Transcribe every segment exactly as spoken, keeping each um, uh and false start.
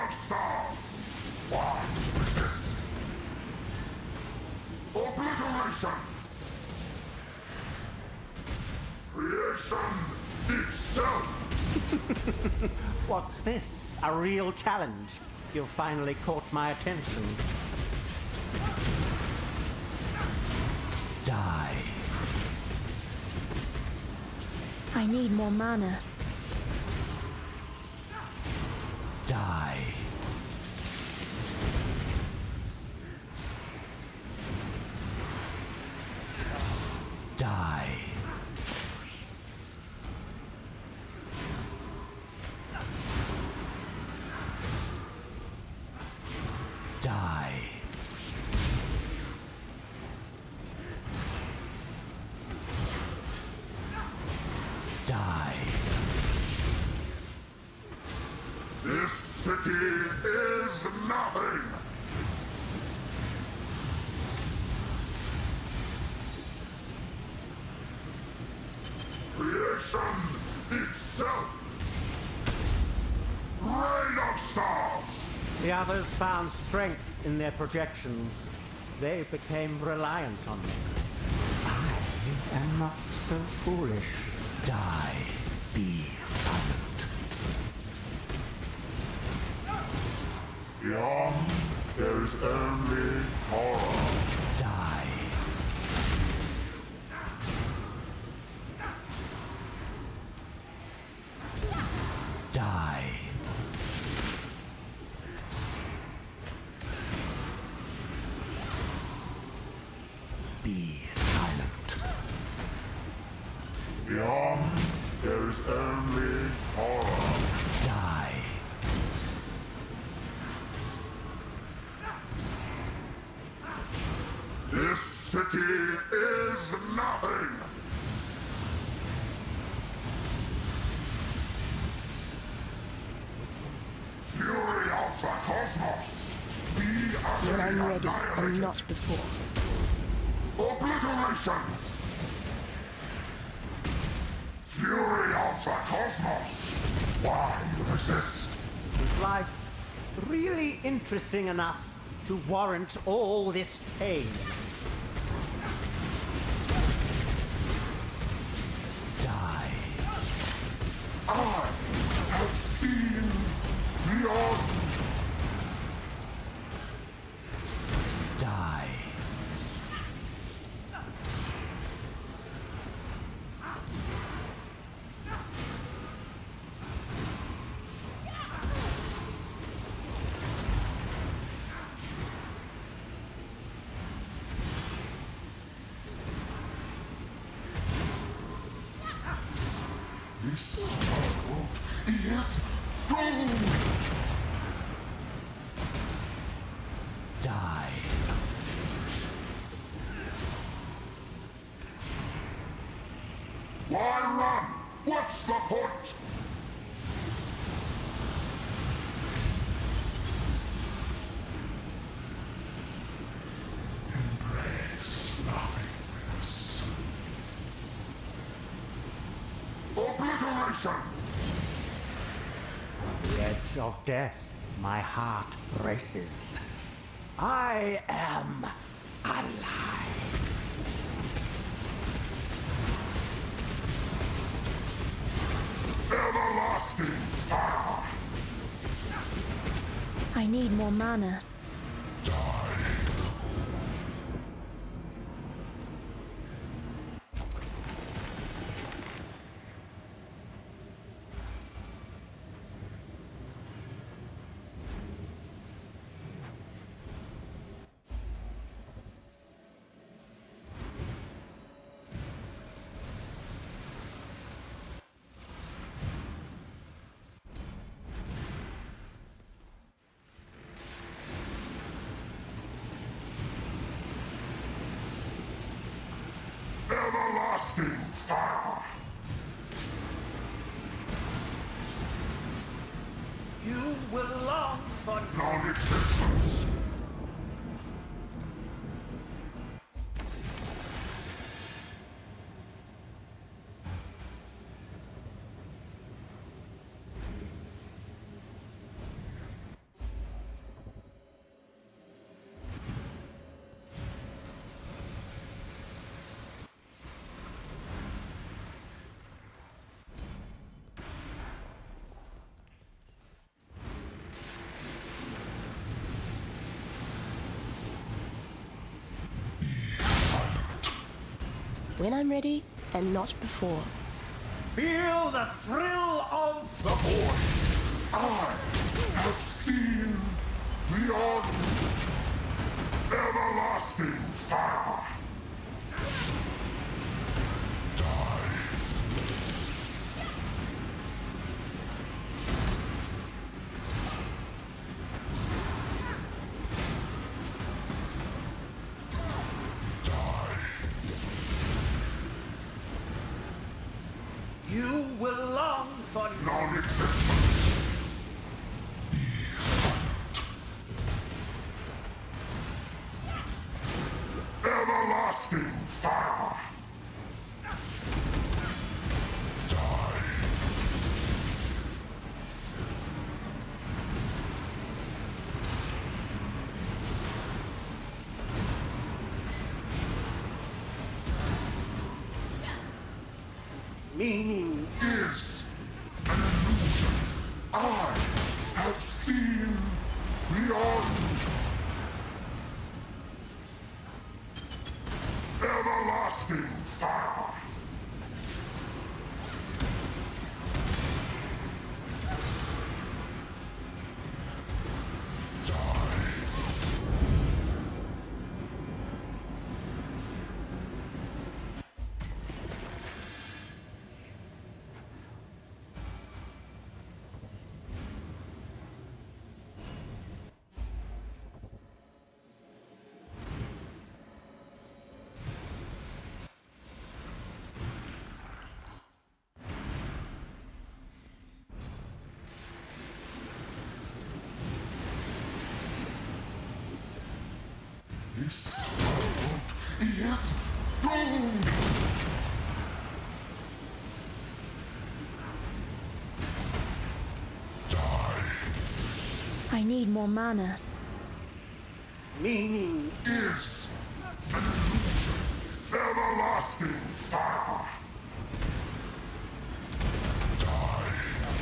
of stars! Why resist? Obliteration! Creation itself! What's this? A real challenge? You finally caught my attention. Die. I need more mana. Die. Die. Die. Die. This city is nothing! Creation itself! Rain of stars! The others found strength in their projections. They became reliant on me. I am not so foolish. Die. Be silent. Beyond, there is only horror. Die. Die. Be silent. Beyond, there is only horror. Die. This city is nothing! Fury of the cosmos! Be When I'm ready, annihilated. and not before. Obliteration! Fury of the cosmos! Why resist? Is life really interesting enough to warrant all this pain? Die. I have seen beyond. Die. This world is doomed! Die. Why run? What's the point? Embrace nothingness. Obliteration! On the edge of death, my heart races. I am alive. Everlasting fire! I need more mana. Die! Everlasting fire! You will long for Non-existence! When I'm ready, and not before. Feel the thrill of The void. I have seen beyond everlasting fire. Die. Die. you will long for Non-existence. Everlasting fire. Die. meaning. Is an illusion. I have seen beyond everlasting fire. This world is doomed! Die. I need more mana. Meaning. Is an illusion. Everlasting fire. Die.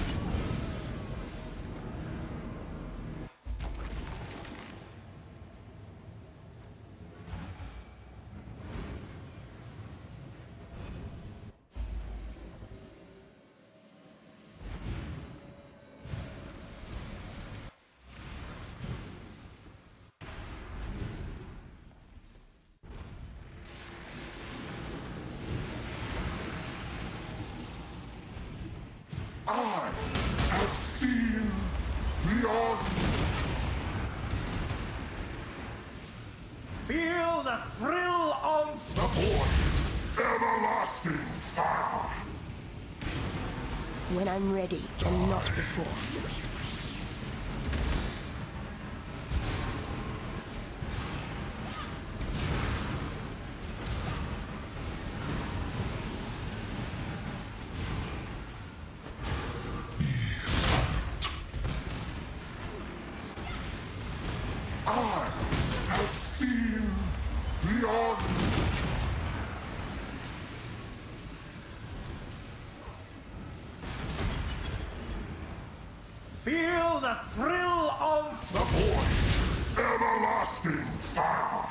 I have seen beyond Feel the thrill of the void. Everlasting fire. When I'm ready, and not before. I have seen beyond Feel the thrill of the void. Everlasting fire.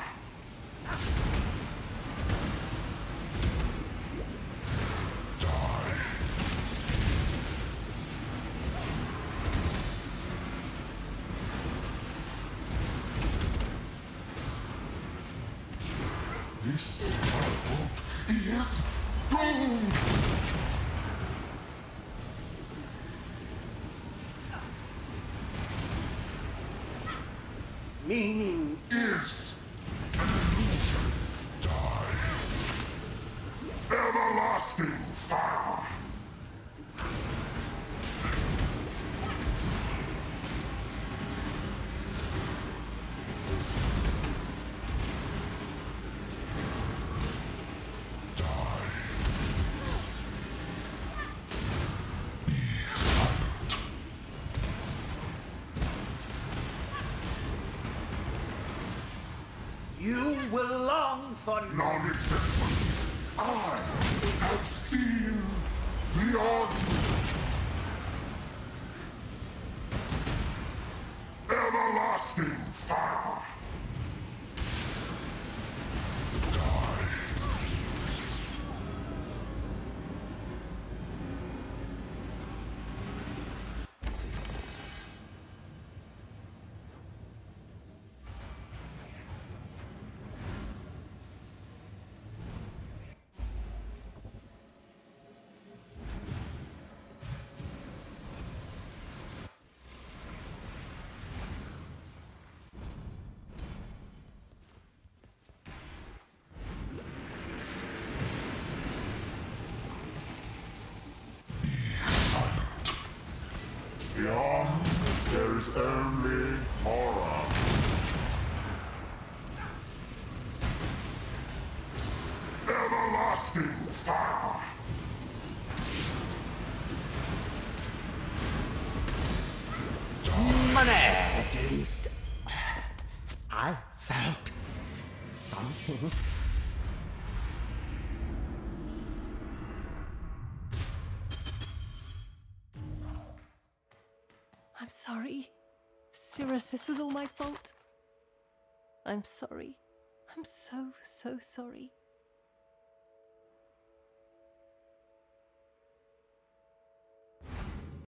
Die. This world is doomed! meaning. Is an illusion. Die. Everlasting fire. You will long for Non-existence. I have seen beyond everlasting fire. Die. is only horror. Everlasting fire! Money! At least I felt something. I'm sorry. Cirrus, this was all my fault. I'm sorry. I'm so, so sorry.